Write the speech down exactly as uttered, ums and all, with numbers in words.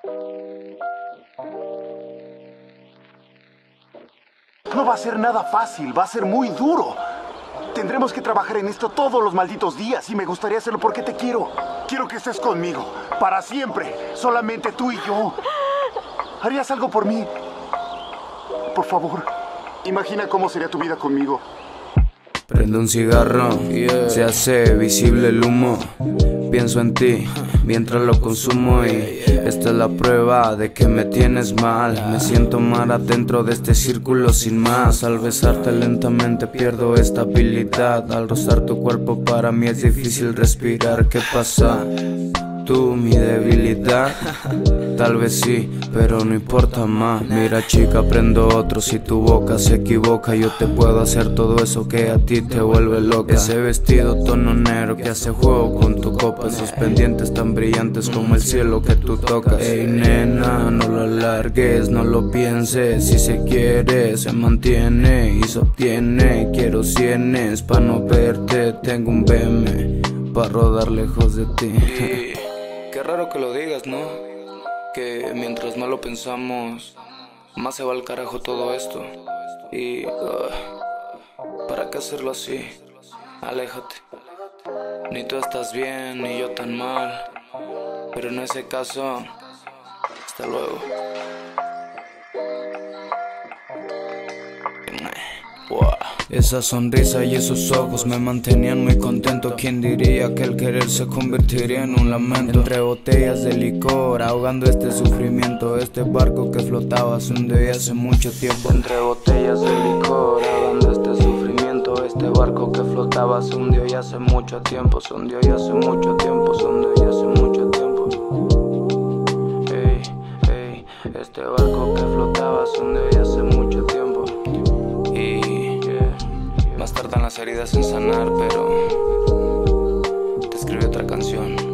No va a ser nada fácil, va a ser muy duro. Tendremos que trabajar en esto todos los malditos días y me gustaría hacerlo porque te quiero. Quiero que estés conmigo, para siempre, solamente tú y yo. ¿Harías algo por mí? Por favor, imagina cómo sería tu vida conmigo. Prendo un cigarro, yeah. Se hace visible el humo. Pienso en ti mientras lo consumo y esta es la prueba de que me tienes mal. Me siento mal adentro de este círculo sin más. Al besarte lentamente pierdo estabilidad. Al rozar tu cuerpo para mí es difícil respirar. ¿Qué pasa? Tú, mi debilidad. Tal vez sí, pero no importa más. Mira chica, prendo otro. Si tu boca se equivoca, yo te puedo hacer todo eso que a ti te vuelve loca. Ese vestido tono negro que hace juego con tu copa. Esos pendientes tan brillantes como el cielo que tú tocas. Ey nena, no lo alargues, no lo pienses. Si se quiere, se mantiene y se obtiene. Quiero cienes pa' no verte. Tengo un B M pa' rodar lejos de ti. Qué raro que lo digas, ¿no? Que mientras más lo pensamos, más se va al carajo todo esto. Y... Uh, ¿para qué hacerlo así? Aléjate. Ni tú estás bien, ni yo tan mal. Pero en ese caso, hasta luego. Wow. Esa sonrisa y esos ojos me mantenían muy contento. ¿Quién diría que el querer se convertiría en un lamento? Entre botellas de licor, ahogando este sufrimiento. Este barco que flotaba se hundió hace mucho tiempo. Entre botellas de licor, ahogando este sufrimiento. Este barco que flotaba se hundió ya hace mucho tiempo. Se hundió ya hace mucho tiempo. Se hundió ya hace mucho tiempo. Ey, ey, este barco que flotaba se hundió ya hace mucho tiempo. Y más tardan las heridas en sanar, pero te escribí otra canción.